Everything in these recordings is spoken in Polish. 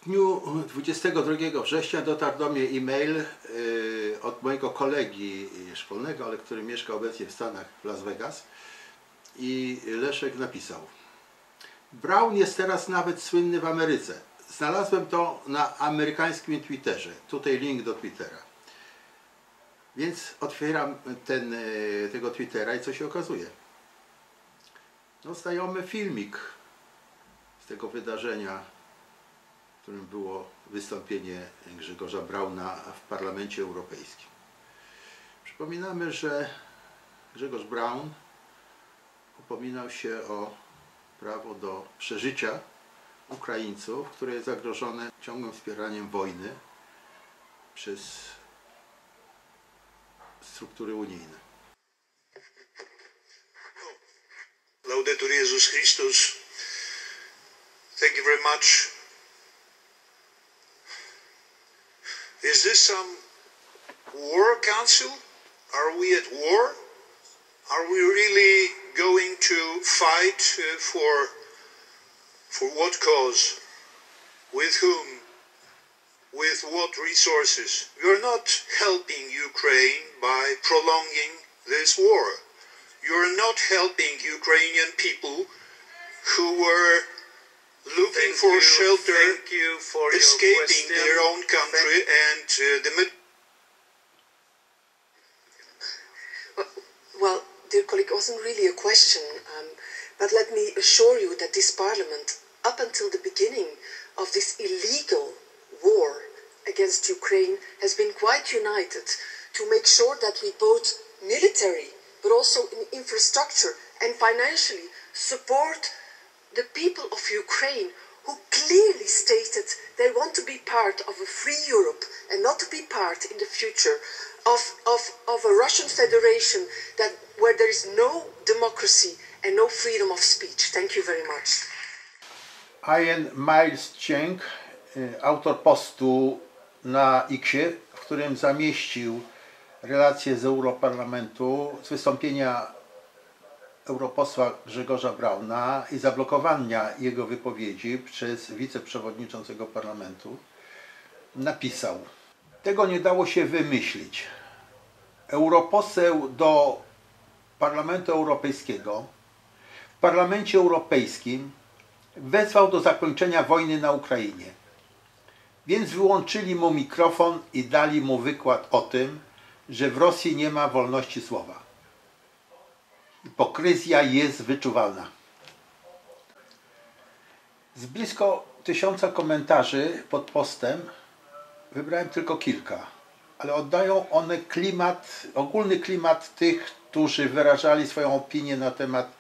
W dniu 22 września dotarł do mnie e-mail od mojego kolegi szkolnego, ale który mieszka obecnie w Stanach, w Las Vegas. I Leszek napisał: Brown jest teraz nawet słynny w Ameryce. Znalazłem to na amerykańskim Twitterze. Tutaj link do Twittera. Więc otwieram tego Twittera i co się okazuje? No, znajomy filmik z tego wydarzenia, w którym było wystąpienie Grzegorza Brauna w Parlamencie Europejskim. Przypominamy, że Grzegorz Braun upominał się o prawo do przeżycia Ukraińców, które jest zagrożone ciągłym wspieraniem wojny przez struktury unijne. Laudetur Jezus Chrystus. Thank you very much. Is this some war council? Are we at war? Are we really going to fight for what cause? With whom? With what resources? You're not helping Ukraine by prolonging this war. You're not helping Ukrainian people who were looking for shelter, escaping their own country, and Well, dear colleague, it wasn't really a question, but let me assure you that this Parliament, up until the beginning of this illegal war against Ukraine, has been quite united to make sure that we both military, but also in infrastructure and financially support the people of Ukraine, who clearly stated they want to be part of a free Europe and not to be part in the future of a Russian Federation where there is no democracy and no freedom of speech. Thank you very much. Ian Miles Cheng, autor postu na X-ie, w którym zamieścił relacje z Europarlamentu, z wystąpienia europosła Grzegorza Brauna i zablokowania jego wypowiedzi przez wiceprzewodniczącego parlamentu, napisał: Tego nie dało się wymyślić. Europoseł do Parlamentu Europejskiego w Parlamencie Europejskim wezwał do zakończenia wojny na Ukrainie. Więc wyłączyli mu mikrofon i dali mu wykład o tym, że w Rosji nie ma wolności słowa. Hipokryzja jest wyczuwalna. Z blisko 1000 komentarzy pod postem wybrałem tylko kilka, ale oddają one ogólny klimat tych, którzy wyrażali swoją opinię na temat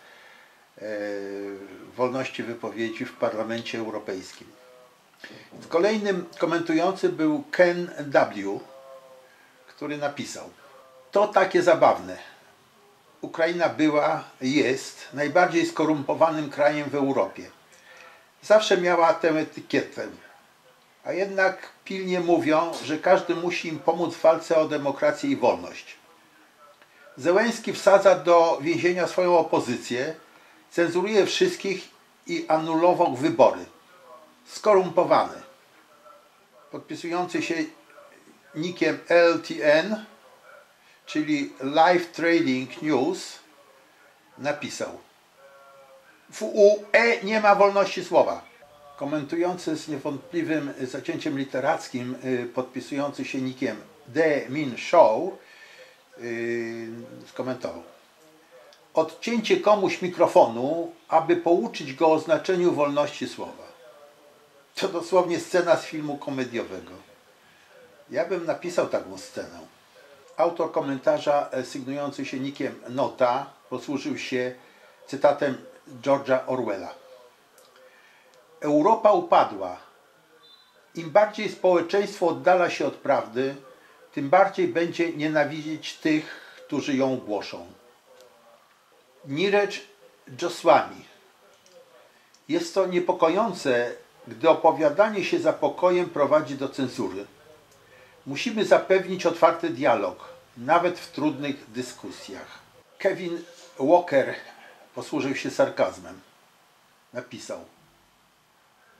wolności wypowiedzi w Parlamencie Europejskim. Kolejnym komentującym był Ken W., który napisał: To takie zabawne. Ukraina była i jest najbardziej skorumpowanym krajem w Europie. Zawsze miała tę etykietę. A jednak pilnie mówią, że każdy musi im pomóc w walce o demokrację i wolność. Zełenski wsadza do więzienia swoją opozycję, cenzuruje wszystkich i anulował wybory. Skorumpowany. Podpisujący się nickiem LTN, czyli Live Trading News, napisał: w UE nie ma wolności słowa. Komentujący z niewątpliwym zacięciem literackim, podpisujący się nickiem The Min Show, skomentował: odcięcie komuś mikrofonu, aby pouczyć go o znaczeniu wolności słowa. To dosłownie scena z filmu komediowego. Ja bym napisał taką scenę. Autor komentarza sygnujący się nickiem Nota posłużył się cytatem George'a Orwella. Europa upadła. Im bardziej społeczeństwo oddala się od prawdy, tym bardziej będzie nienawidzić tych, którzy ją głoszą. Neeraj Goswami. Jest to niepokojące, gdy opowiadanie się za pokojem prowadzi do cenzury. Musimy zapewnić otwarty dialog, nawet w trudnych dyskusjach. Kevin Walker posłużył się sarkazmem. Napisał: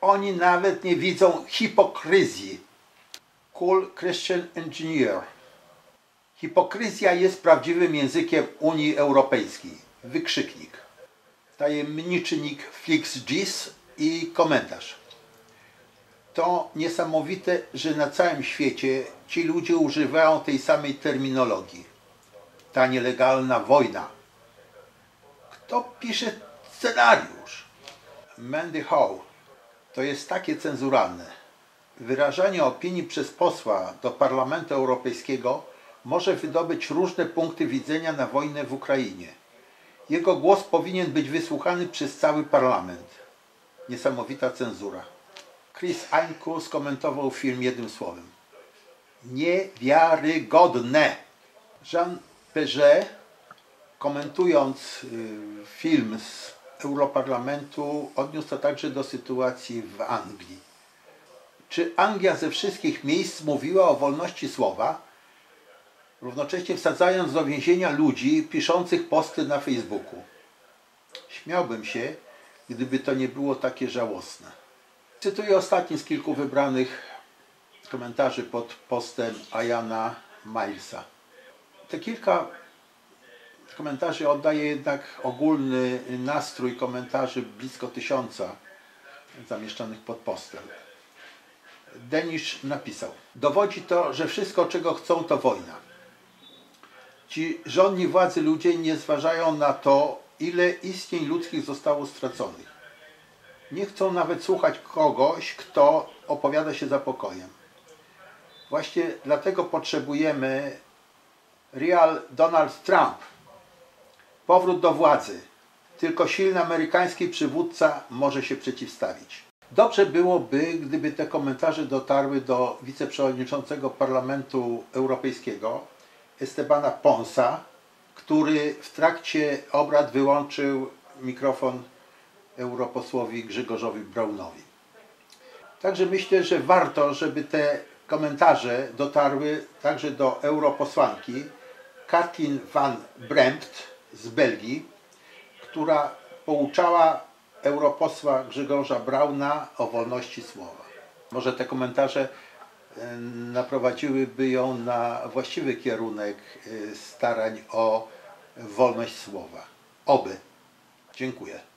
Oni nawet nie widzą hipokryzji. Cool Christian Engineer. Hipokryzja jest prawdziwym językiem Unii Europejskiej. Wykrzyknik. Tajemniczy nick FlixGis i komentarz. To niesamowite, że na całym świecie ci ludzie używają tej samej terminologii. Ta nielegalna wojna. Kto pisze scenariusz? Mandy Howe. To jest takie cenzuralne. Wyrażanie opinii przez posła do Parlamentu Europejskiego może wydobyć różne punkty widzenia na wojnę w Ukrainie. Jego głos powinien być wysłuchany przez cały parlament. Niesamowita cenzura. Chris Einku skomentował film jednym słowem. Niewiarygodne. Jean Péget, komentując film z Europarlamentu, odniósł to także do sytuacji w Anglii. Czy Anglia ze wszystkich miejsc mówiła o wolności słowa, równocześnie wsadzając do więzienia ludzi piszących posty na Facebooku? Śmiałbym się, gdyby to nie było takie żałosne. Cytuję ostatni z kilku wybranych komentarzy pod postem Iana Milesa. Te kilka komentarzy oddaje jednak ogólny nastrój komentarzy blisko 1000 zamieszczonych pod postem. Denisz napisał: dowodzi to, że wszystko, czego chcą, to wojna. Ci żądni władzy ludzie nie zważają na to, ile istnień ludzkich zostało straconych. Nie chcą nawet słuchać kogoś, kto opowiada się za pokojem. Właśnie dlatego potrzebujemy Real Donald Trump. Powrót do władzy. Tylko silny amerykański przywódca może się przeciwstawić. Dobrze byłoby, gdyby te komentarze dotarły do wiceprzewodniczącego Parlamentu Europejskiego Estebana Ponsa, który w trakcie obrad wyłączył mikrofon europosłowi Grzegorzowi Braunowi. Także myślę, że warto, żeby te komentarze dotarły także do europosłanki Katin van Brempt z Belgii, która pouczała europosła Grzegorza Brauna o wolności słowa. Może te komentarze naprowadziłyby ją na właściwy kierunek starań o wolność słowa. Oby. Dziękuję.